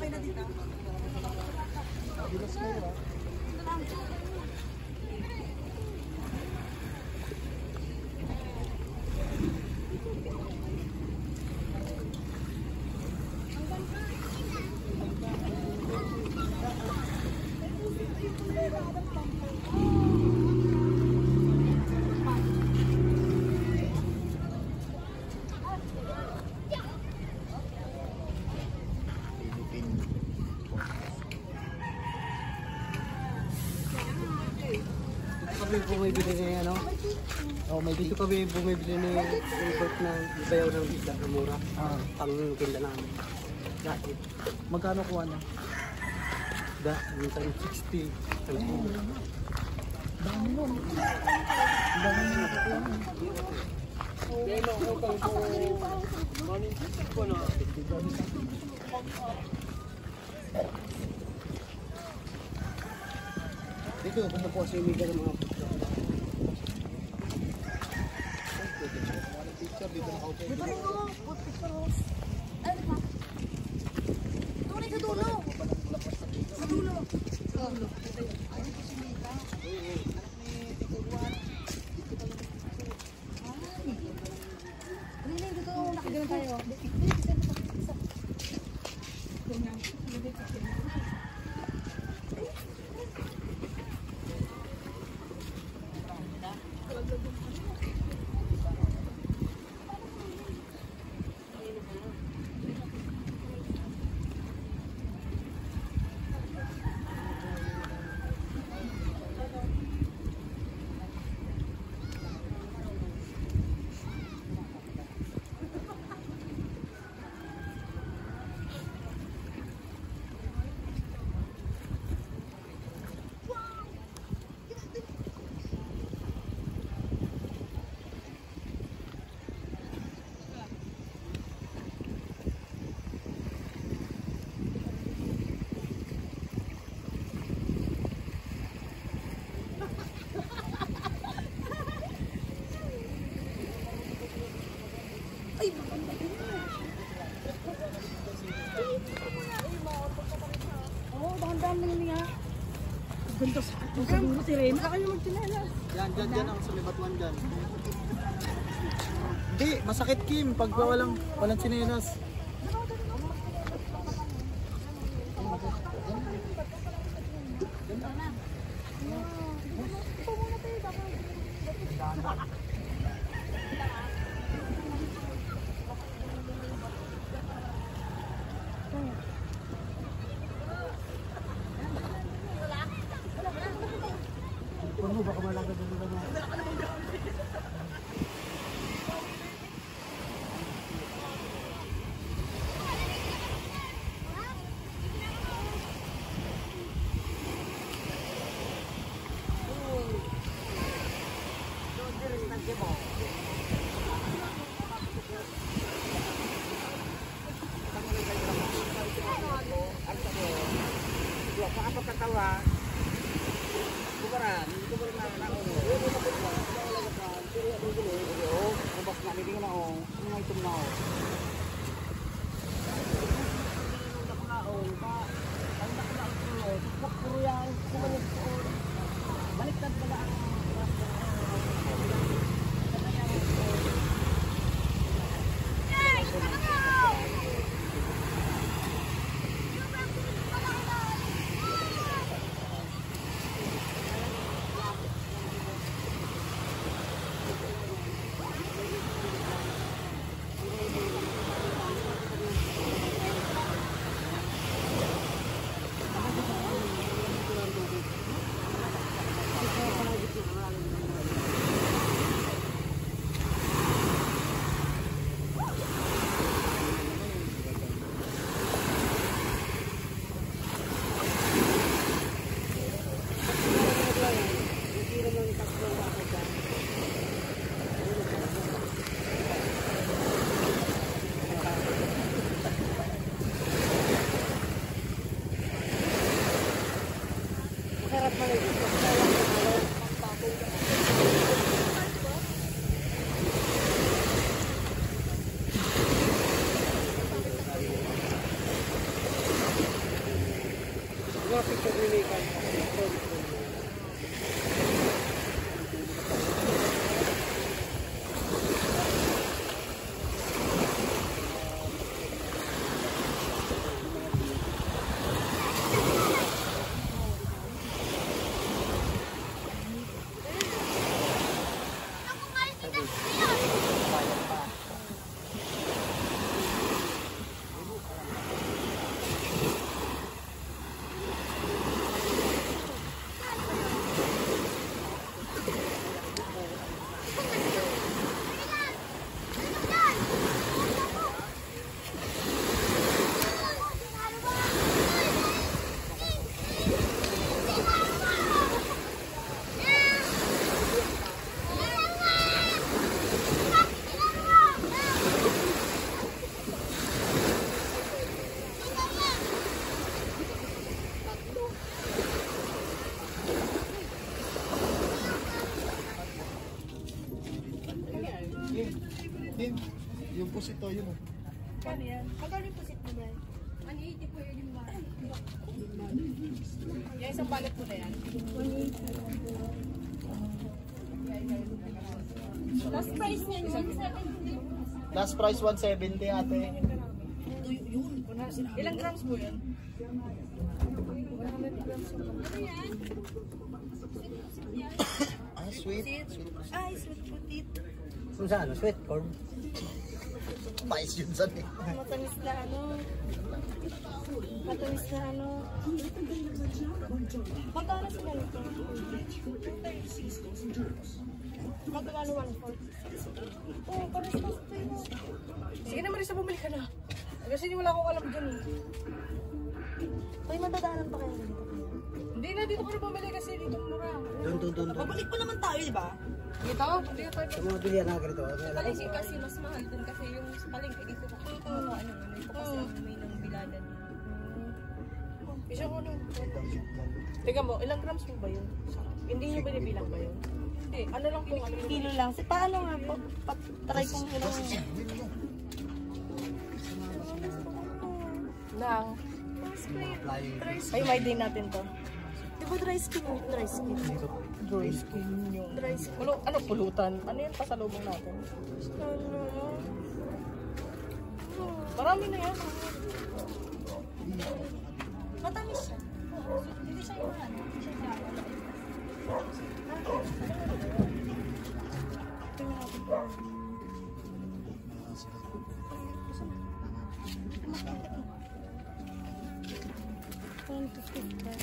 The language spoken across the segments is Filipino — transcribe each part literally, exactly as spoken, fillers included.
Okay na dito. Bilas mo ba? Kami bumibili ni ano? Oh, may dito kami bumibili ni Robert ng bayaw ng isda na mura. Ah, pang tinda namin. Dati. Magkano kuha na? Da, minsan sixty. Dami nun. Dami nun nakukuha na. Dito, kung po sa imiga ng mga Di ba rin mo? Picture mo. Ano ba? Tunay sa dulo. Sa dulo. Sa dulo. Ay, ito si Mika. Ni Tito Juan. Ay. Really, dito nakagalan tayo. Ganyan. Ay, maganda din na. Oo, dahan-dahan mo niya. Ganda sa ato sa dulo, Sirena. Saka kayo magtinala. Yan, dyan, dyan ako sa may batuan dyan. Hindi, masakit Kim pag walang, walang sinelas. Ano baka malagad na nila na? Baliktad pala ang Mga picture ni Mika. Kim, yung pusit to, yun. Ano yan? Magkano yung pusit mo ba? one eighty po yun yung balat. Yung isang balat po na yan. Last price niya yun, seventy. Last price one seventy ate. Ilang grams po yun? Ah, sweet. Sweet. Ay, sweet putit. Kung saan? Ano? Sweet corn? Mais yun sa eh. Matamis na ano. Matamis na ano. Magkano sila nito? Magkano one fourth? Oo, pares na sa tayo. Sige na Marisa, bumili ka na. Kasi wala akong alam dyan eh. Uy, madadaanan pa kayo dito? Hindi na, dito ko na bumili kasi dito mura. Doon, doon, doon. Babalik pa naman tayo, di ba? Dito? Hindi tayo. Sa mga bilihan na ganito. Palengke kasi mas mahal dun kasi yung sa palengke dito ko. Ano, ano, ano, ito kasi ang may nang biladan. Isa ko nung. Teka mo, ilang grams mo ba yun? Hindi nyo binibilang ba yun? Hindi, ano lang kung ano. Kilo lang. Si paano nga po? Patry kong ilang. Lang. Spray. Ay, may din natin to. Di ba dry skin? Dry skin. Dry skin yung... Dry skin. Pulo, ano, pulutan? Ano yung pasalubong natin? Ano? Marami na yan. Matamis siya. Hindi siya yung ano. Hindi siya yung ano. Tingnan natin po. one fifty-four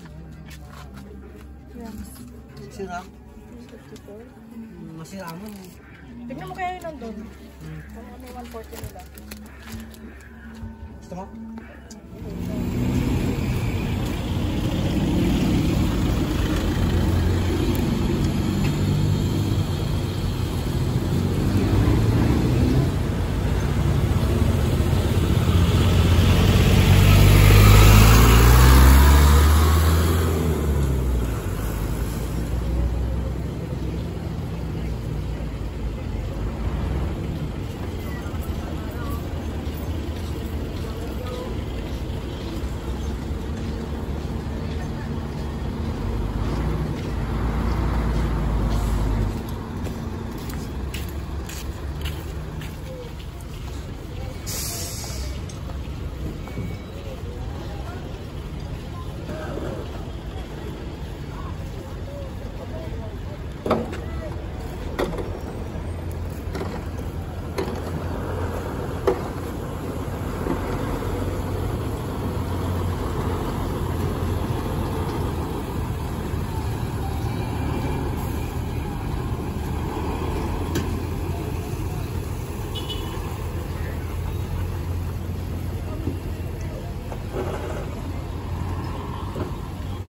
grams. Sira. fifty-four. Masira mo. Tignan mo kaya yun nandun. Kung ano yung one forty nila. Gusto mo?